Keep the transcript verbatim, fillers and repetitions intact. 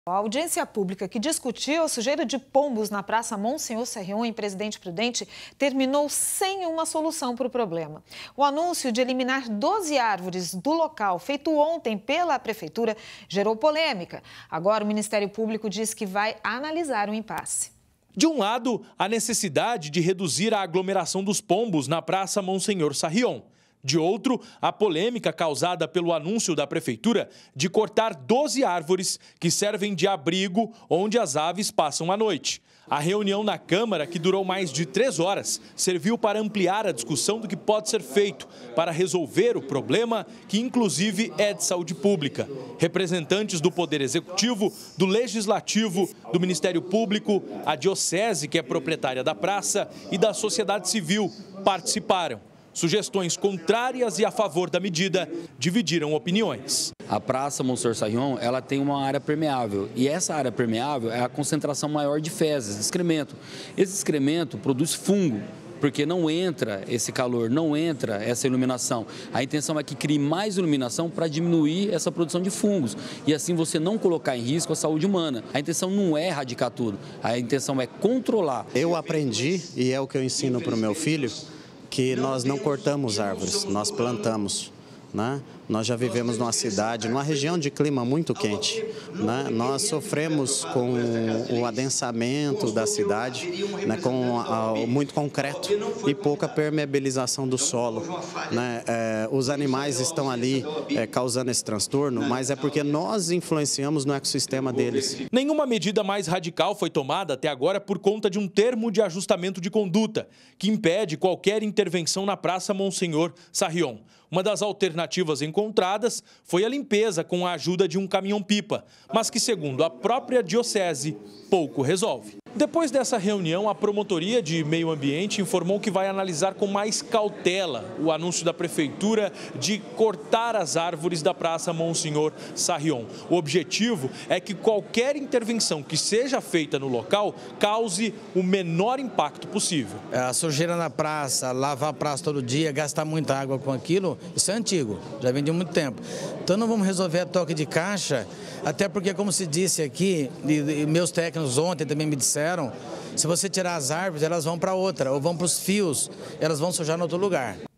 A audiência pública que discutiu a sujeira de pombos na Praça Monsenhor Sarrión, em Presidente Prudente, terminou sem uma solução para o problema. O anúncio de eliminar doze árvores do local, feito ontem pela Prefeitura, gerou polêmica. Agora o Ministério Público diz que vai analisar o impasse. De um lado, a necessidade de reduzir a aglomeração dos pombos na Praça Monsenhor Sarrión. De outro, a polêmica causada pelo anúncio da Prefeitura de cortar doze árvores que servem de abrigo onde as aves passam a noite. A reunião na Câmara, que durou mais de três horas, serviu para ampliar a discussão do que pode ser feito para resolver o problema, que inclusive é de saúde pública. Representantes do Poder Executivo, do Legislativo, do Ministério Público, a Diocese, que é proprietária da praça, e da sociedade civil participaram. Sugestões contrárias e a favor da medida dividiram opiniões. A Praça Monsenhor Sarrión, ela tem uma área permeável e essa área permeável é a concentração maior de fezes, de excremento. Esse excremento produz fungo, porque não entra esse calor, não entra essa iluminação. A intenção é que crie mais iluminação para diminuir essa produção de fungos e assim você não colocar em risco a saúde humana. A intenção não é erradicar tudo, a intenção é controlar. Eu aprendi, e é o que eu ensino para o meu filho, que nós não cortamos árvores, nós plantamos. Né? Nós já vivemos numa cidade, numa região de clima muito quente. Né? Nós sofremos com o adensamento da cidade, né? com a, muito concreto e pouca permeabilização do solo. Né? É, os animais estão ali é, causando esse transtorno, mas é porque nós influenciamos no ecossistema deles. Nenhuma medida mais radical foi tomada até agora por conta de um termo de ajustamento de conduta, que impede qualquer intervenção na Praça Monsenhor Sarrión. Uma das alternativas encontradas foi a limpeza com a ajuda de um caminhão-pipa, mas que, segundo a própria Diocese, pouco resolve. Depois dessa reunião, a Promotoria de Meio Ambiente informou que vai analisar com mais cautela o anúncio da Prefeitura de cortar as árvores da Praça Monsenhor Sarrión. O objetivo é que qualquer intervenção que seja feita no local cause o menor impacto possível. A sujeira na praça, lavar a praça todo dia, gastar muita água com aquilo, isso é antigo, já vem de muito tempo. Então não vamos resolver a toque de caixa, até porque, como se disse aqui, e meus técnicos ontem também me disseram, se você tirar as árvores, elas vão para outra, ou vão para os fios, elas vão sujar em outro lugar.